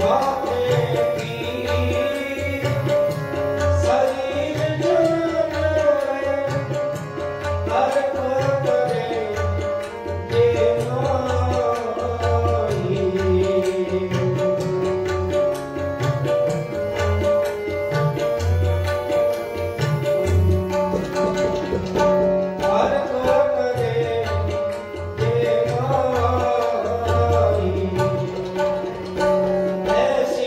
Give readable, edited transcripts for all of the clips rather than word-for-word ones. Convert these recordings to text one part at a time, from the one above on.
ऐसी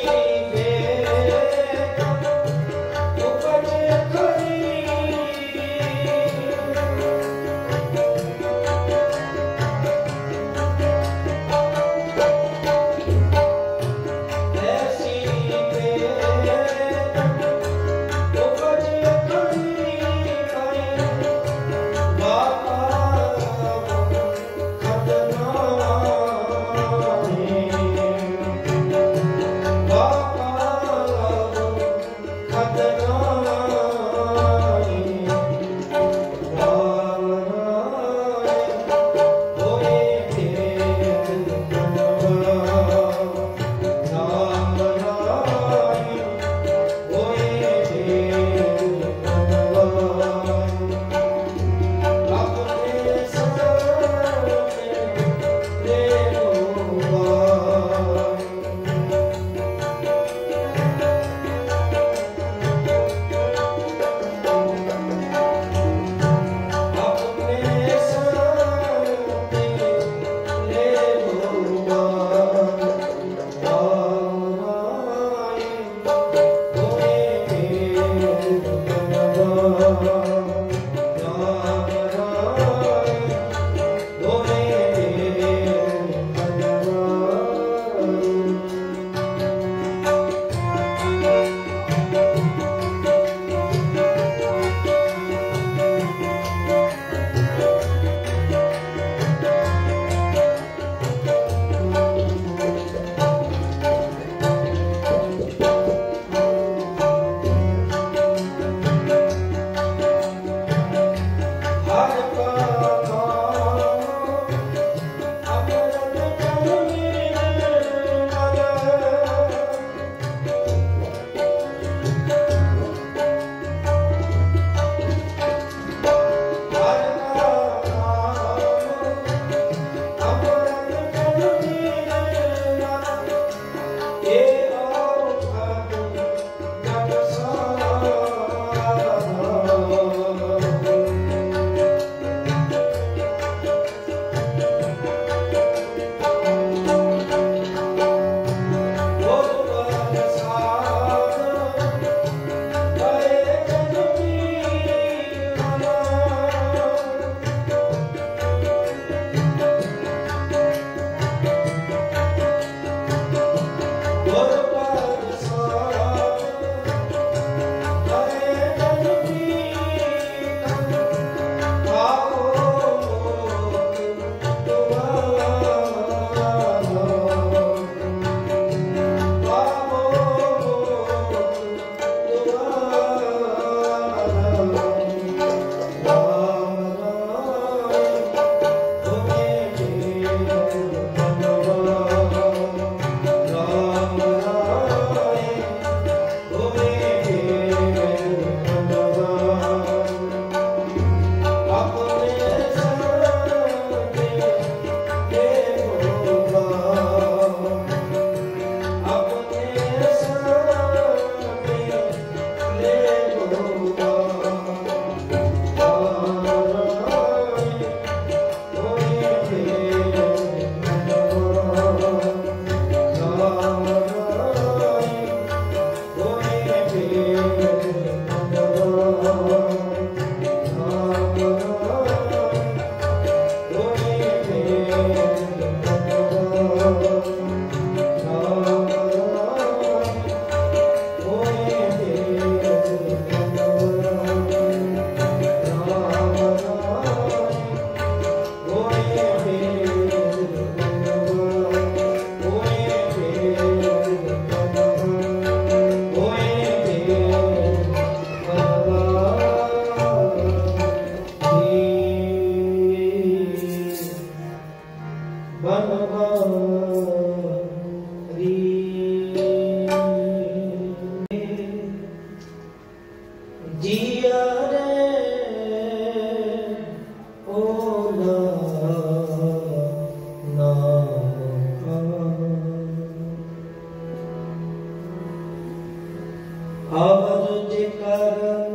अवरुज करन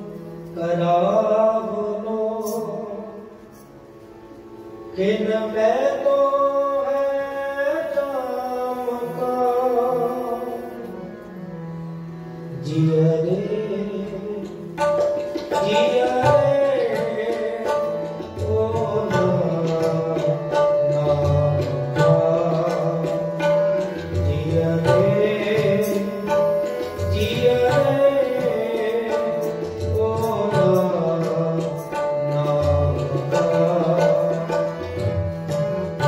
करावनो किन बैदो है जाम का जिया रे ओ नाम का जिया रे ओ नाम का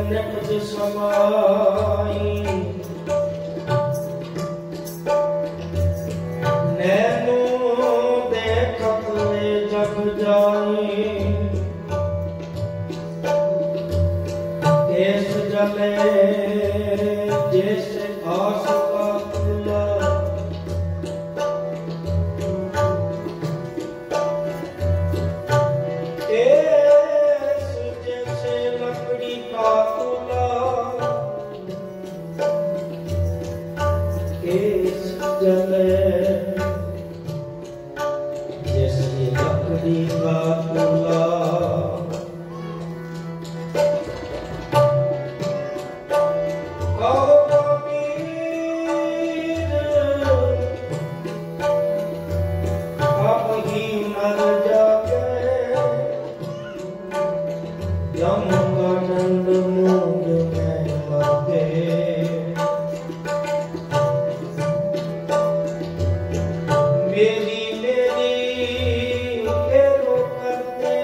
निपज समाई नैनो देखत ले जग जाई केस जले जैसे आस का फूला केस जैसे लकड़ी का फूला केस जले जैसे लकड़ी का फूला यमुनानंद मूड में मते मेरी फेरो करते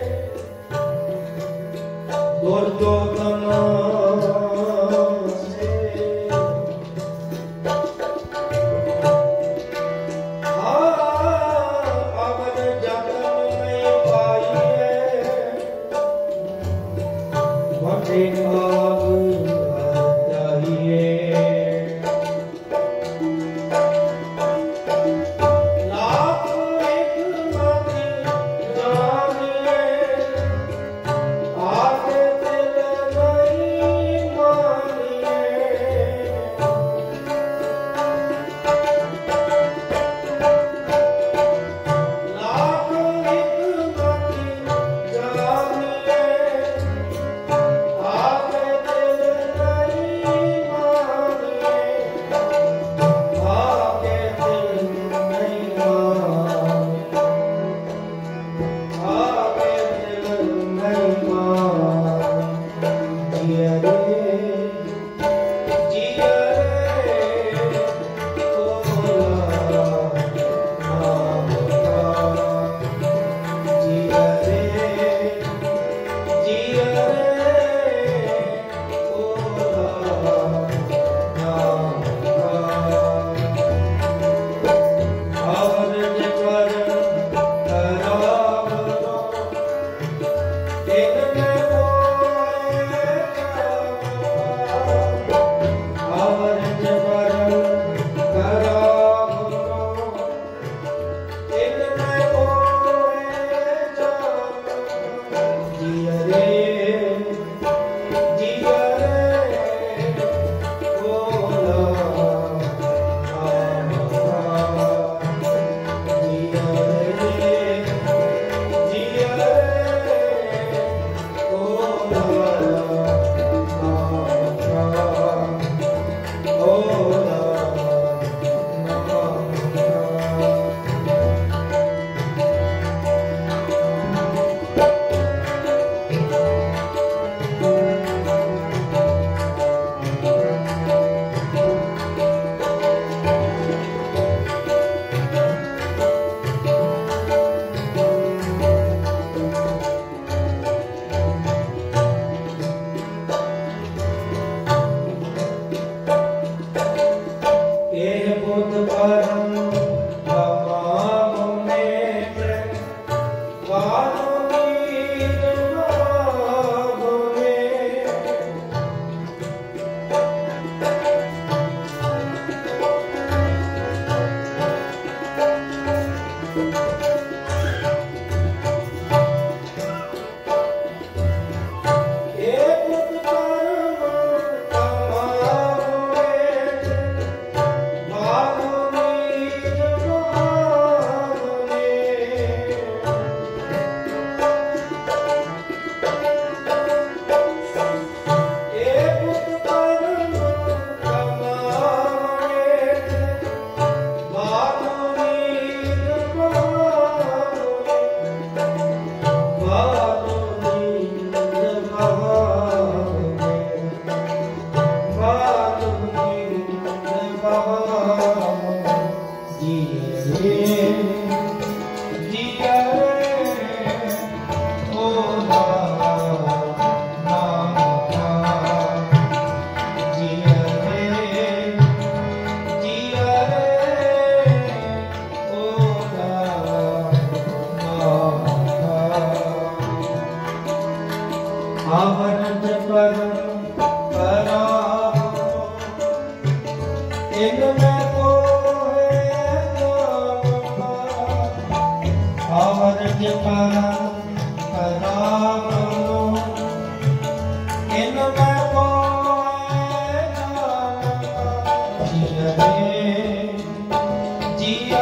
दुर्योधन से अवन जगन में पाई वटे आग चाहिए लाख एक माती जानिए आगे दिल नहीं मानिए लाख एक माती जानिए आगे दिल नहीं मानिए आगे दिल नहीं मानिए आगे दिल नहीं मानिए जिया रे तोला नाम का जिया रे आमरज परम पराम इनमें कोई आमरज परम पराम इनमें कोई जिया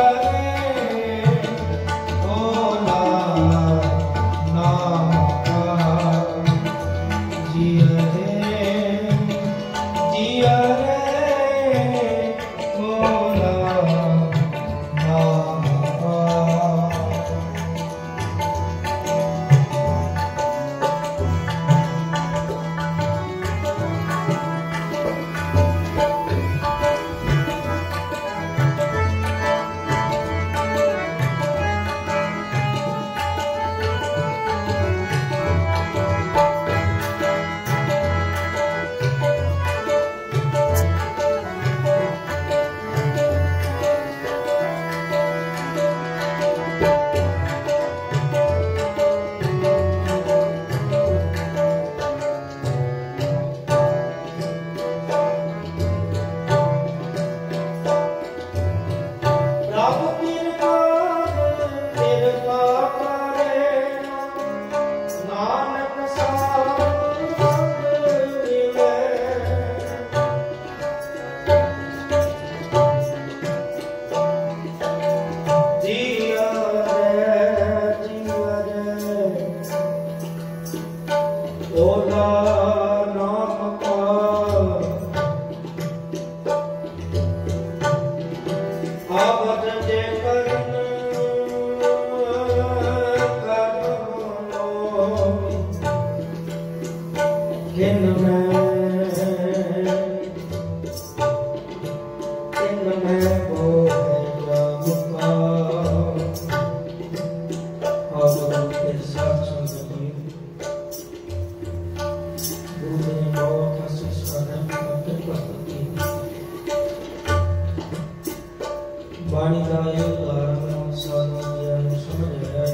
बाणी का ये उदाहरण साधु ज्ञान समझ आया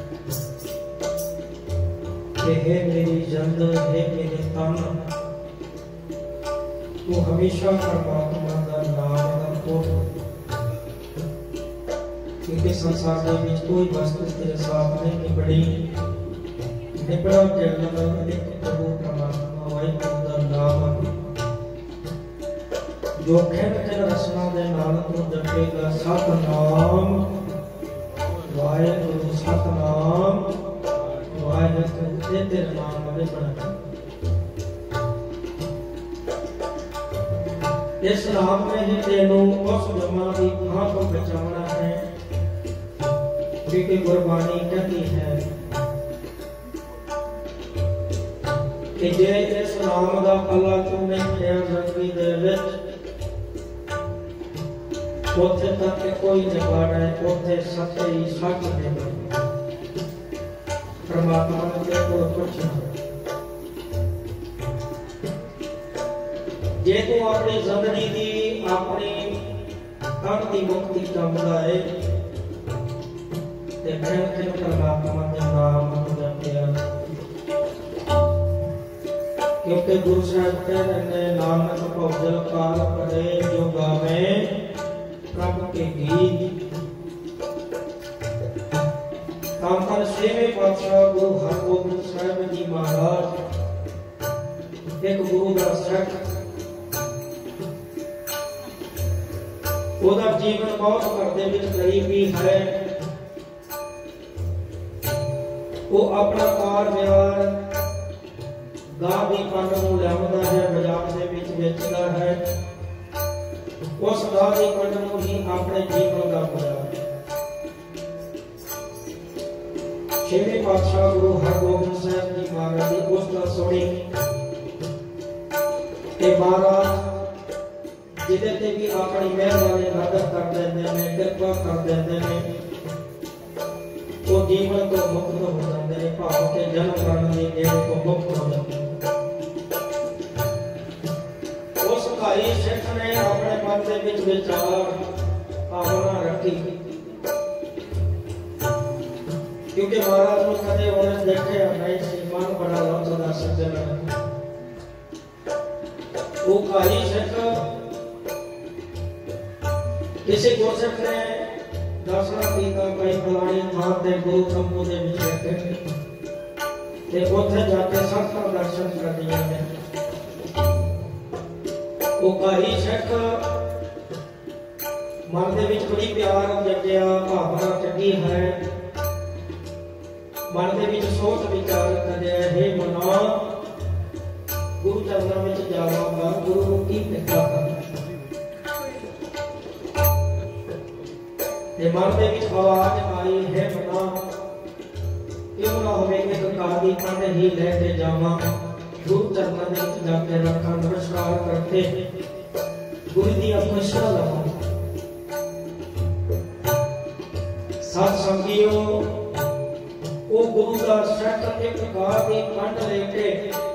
कि हे मेरी जंद, हे मेरे तन, तू हमेशा परमात्मा का नाम रखो, क्योंकि संसार में कोई वस्तु तेरे सामने निबड़ी निबड़ा जन्म एक प्रभु परमात्मा वाहिगुरू का नाम जो खेल खेल रसना दे नाल तो जपेगा सतनाम वाहिगुरू सतनाम वाहिगुरू तेरे नाम में बना। इस नाम में ही तेनों उस जमा की खां को बचाना है, क्योंकि गुरबानी कहती है कि जे इस नाम का पल्ला तू नहीं लिया जिंदगी दे विच उथे तक कोई जगाड़ है, उथे सत्य ही सच है। परमात्मा ने तेरे को कुछ जे तू अपनी जिंदगी की अपनी तन की मुक्ति चाहता है ते फिर परमात्मा के नाम को जपिया, क्योंकि गुरु साहब कहते हैं नानक भौजल काल पढ़े जो गावे प्रभु के गीत। कांकर छेवें पातशाह गुरु हरगोबिंद साहब जी महाराज एक गुरु का सिख, ਉਹਦਾ ਜੀਵਨ ਬਹੁਤ ਘਰ ਦੇ ਵਿੱਚ ਗਰੀਬੀ ਹੈ। ਉਹ ਆਪਣਾ ਕਾਰ ਵਿਹਾਰ ਗਾਂ ਦੀ ਪੰਡ ਨੂੰ ਲਿਆਉਂਦਾ ਹੈ, ਬਾਜ਼ਾਰ ਦੇ ਵਿੱਚ ਵੇਚਦਾ ਹੈ। ਉਸ ਗਾਂ ਦੀ ਪੰਡ ਨੂੰ ਹੀ ਆਪਣੇ ਜੀਵਨ ਦਾ ਬਾਜ਼ਾਰ। ਛੇਵੇਂ ਪਾਤਸ਼ਾਹ ਗੁਰੂ ਹਰਗੋਬਿੰਦ ਸਾਹਿਬ ਜੀ ਮਹਾਰਾਜ ਦੀ ਉਸ ਦਾ ਸੁਣੀ ਤੇ ਮਹਾਰਾਜ जिदे ते भी अपनी मेहरबानी मदद कर देंदे ने, कृपा कर देंदे ने, तो जीवन को मुक्त हो जाते हैं, भाव के जन्म मरण की देह को मुक्त हो जाते हैं। उस भाई सिख ने अपने मन के विच विचार भावना रखी, क्योंकि महाराज को कदे उन्हें देखा नहीं सी। मन बड़ा लौटदा सज्जन वो काली सिख किसी गुरसिख ने दसना कीता भाई फलानी थां ते गुरु तंबू दे विच बैठे ते उत्थे जाके संतां दर्शन करदियां ने वो काली सिख मन दे विच बड़ी प्यार जगिया भावना जगी है मन दे विच सोच विचार करे हे मना गुरु चरणों में जावांगा गुरु की भिक्षा ते मन दे विच आवाज आई है मना क्यों ना होवे एक कादी पंड ही लेके जावां गुरु चरणों में जाके रखा नमस्कार करके गुरु दी अपशा लवां सत संगियो वो गुरु का सिख एक कादी पंड लेके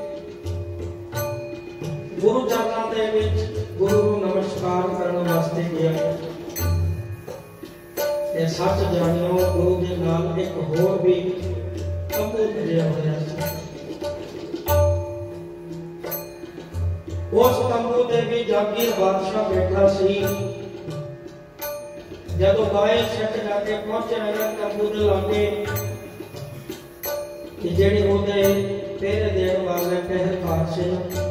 गुरु चरणों के विच गुरु नमस्कार करने वास्ते गया ते सच जानियो गुरु के नाल एक होर भी तंबू भेजिया होया उस तंबू ते भी जागीर बादशाह बैठा सी जदों गाय सिख जाके पहुंचे हैं तंबू दे लागे कि जेड़ी ओदे पहरे देण वाले पहरेदार से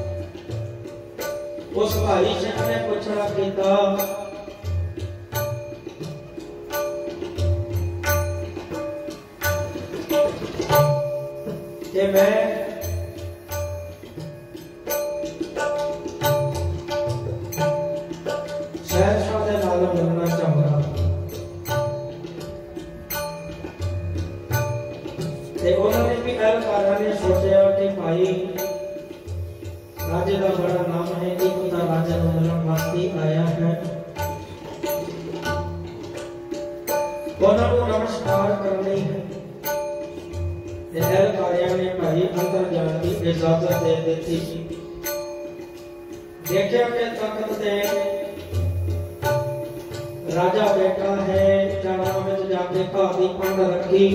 उस भाई सिख ने पूछना कीता कि मैं शहरशाह दे नाल मिलना चाहूंगा ते उन्होंने भी एहलकारां ने सोचा कि भाई राजे का बड़ा नाम है एक तो राजा को मिलन वास्ते आया है उन्होंने नमस्कार करनी है एहलकारियों ने भाई अंदर जाने की इजाजत दे दी देखा कि तख्त से राजा बैठा है चरणों में जाके कादी पंड रखी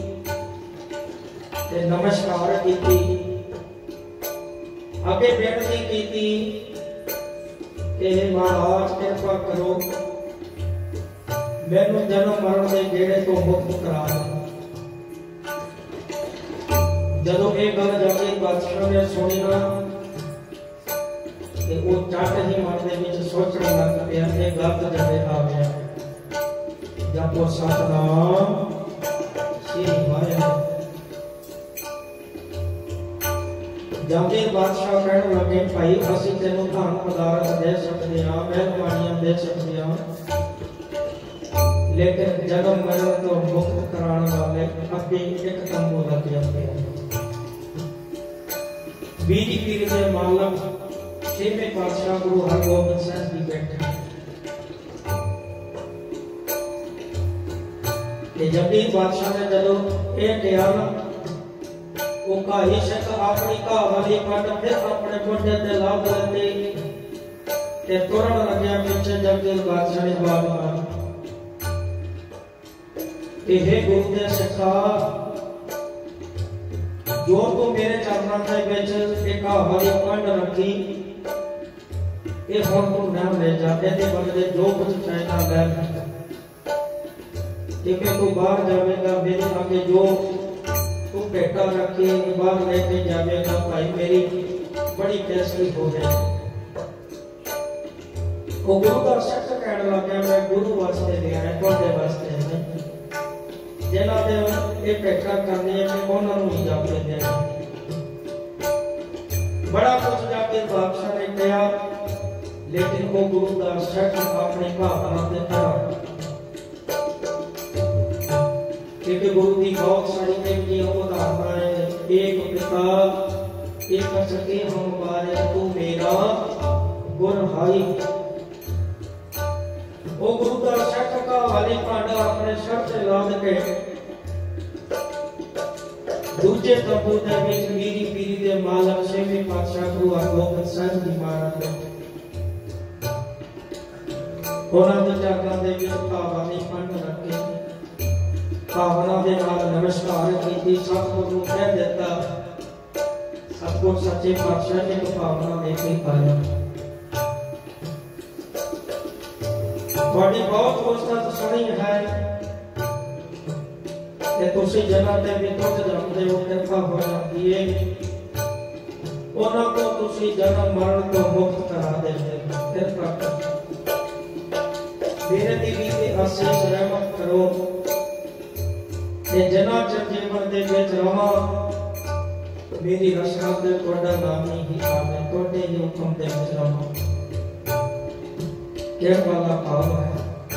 ते नमस्कार की आगे बेनती की कि महाराज कृपा करो मैनू जन्म मरण के गेड़े तो मुक्त करा जदों ये गल जाके बादशाह ने सुनी ना कि वो चट ही मन दे विच सोचने लग पिया ये गलत जगह आ गया जपो सतनाम श्री वाहिगुरू जागीर बादशाह कहने लगे भाई असीं तेनू धन पदार्थ दे सकते हां मेहरबानियां दे सकते हां लेकिन जन्म मरण तो मुक्त कराने वाले अगे एक तंबू लग जाते हैं बीड़ी पीर के मालक छेवें पातशाह गुरु हरगोबिंद साहब जी बैठे कि जगीर बादशाह ने जदों ये कहा ना वो काली सिख अपनी घाह वाली पट फिर अपने मोढे ते ला लेते ते तुरन लग्या पीछे जगीर बादशाह ने जवाब मारा कि हे गुरु दे सिखा जो तू मेरे चरणों के विच एक हरी पंड रखी ये हुण तू नाम ले जा इहदे बदले जो कुछ चाहेगा ले क्योंकि तू बाहर जाएगा मेरे आगे जो तू भेटा रखी बाहर लेके जाएगा भाई मेरी बड़ी कैसी हो गई वो गुरु का सिख कहने लगा मैं गुरु वास्ते ले आया तुहाडे वास्ते नहीं जिन्हां दे ये भेटा करनी है मैं उन्हां नूं ही जाके देना बड़ा कुछ जाके बादशाह ने कहा लेकिन वो गुरु का सिख अपने भावना ते खड़ा क्योंकि गुरु की बहुत सारी नेकियां उदाहरण एक पिता एक सके हम बारे तू मेरा गुर भाई वो गुरु का सिख का वाली भांडा अपने सर से लाद के दूजे तंबू दे विच मीरी पीरी दे मालक छेवें पातशाह गुरु हरगोबिंद साहब जी महाराज उन्हां दे चरणां दे विच भावां पंड रखे भावना दे नाल नमस्कार कीती सतगुरु नूं कह दिता सतगुर सच्चे पातशाह ने तो भावना लेके आया। थोड़ी बहुत कोशिश सुनी है कि तुसी जना ते भी टुट जाते हो, कृपा हो जाती है उन्होंने को तुसी जन्म मरण तो मुक्त करा देते हो। कृपा मेरे देवी के आशीष रहमत करो ते जना चर जीवन दे विच रहां मेरी रचना ते तोड़ा नाम ही आवे, तोड़े ही हुक्म दे विच रहां। कहने वाला भाव है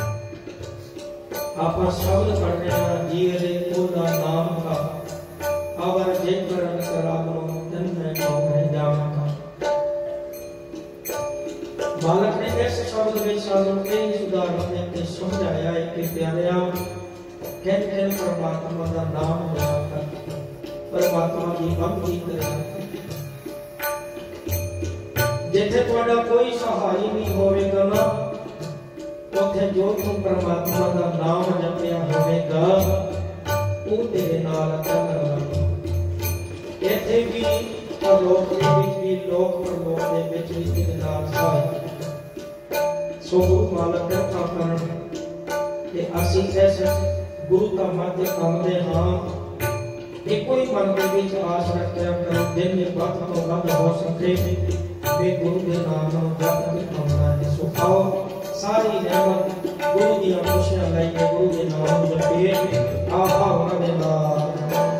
आप शब्द पढ़ने ना जीरे तोड़ा नाम का आवर जे करन करालो तन में कौन जाम का। बालक ने इस शब्द में सालों के सुधार होने के समझाया है कि प्यारेया कहते परमात्मा का नाम लिया कर, परमात्मा की भक्ति करें। जिथे तुहाडा कोई सहाय नहीं होवेगा ना उथे जो तू परमात्मा का नाम जपिया होवेगा वो तेरे नाल चलेगा। इथे भी परलोक दे विच भी लोक परलोक दे विच भी तेरे नाल सहाय। सो गुरु मालक कृपा करन कि असीं इस गुरु का मध्य आंदे हां एको ही मन के विच आस रखिया करो दिन में वक्त तो वध हो सके वे गुरु के नाम जप के आउणा है। सो आओ सारी रहमत गुरु दी खुशियां लईए गुरु के नाम जपे आहा उन्हां दे नाम।